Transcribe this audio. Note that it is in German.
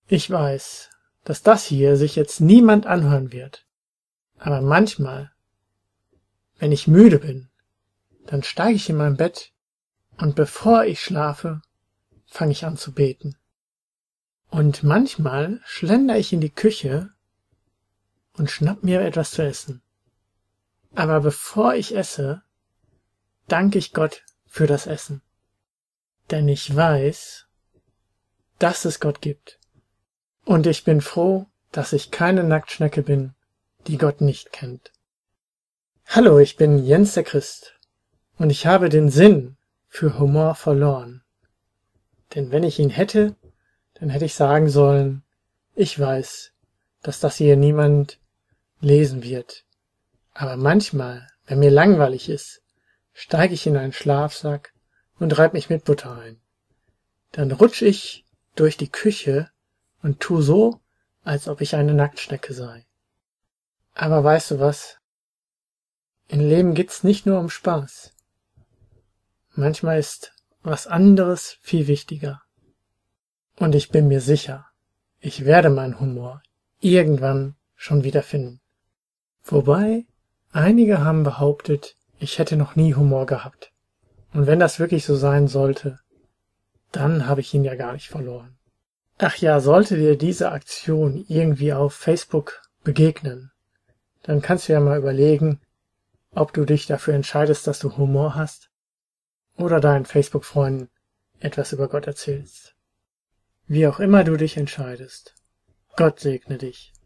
Ich weiß, dass das hier sich jetzt niemand anhören wird. Aber manchmal, wenn ich müde bin, dann steige ich in mein Bett und bevor ich schlafe, fange ich an zu beten. Und manchmal schlendere ich in die Küche und schnapp mir etwas zu essen. Aber bevor ich esse, danke ich Gott für das Essen. Denn ich weiß, dass es Gott gibt. Und ich bin froh, dass ich keine Nacktschnecke bin, die Gott nicht kennt. Hallo, ich bin Jens der Christ und ich habe den Sinn für Humor verloren. Denn wenn ich ihn hätte, dann hätte ich sagen sollen, ich weiß, dass das hier niemand lesen wird. Aber manchmal, wenn mir langweilig ist, steige ich in einen Schlafsack und reibe mich mit Butter ein. Dann rutsche ich durch die Küche und tu so, als ob ich eine Nacktschnecke sei. Aber weißt du was? Im Leben geht's nicht nur um Spaß. Manchmal ist was anderes viel wichtiger. Und ich bin mir sicher, ich werde meinen Humor irgendwann schon wieder finden. Wobei, einige haben behauptet, ich hätte noch nie Humor gehabt. Und wenn das wirklich so sein sollte, dann habe ich ihn ja gar nicht verloren. Ach ja, sollte dir diese Aktion irgendwie auf Facebook begegnen, dann kannst du ja mal überlegen, ob du dich dafür entscheidest, dass du Humor hast oder deinen Facebook-Freunden etwas über Gott erzählst. Wie auch immer du dich entscheidest, Gott segne dich.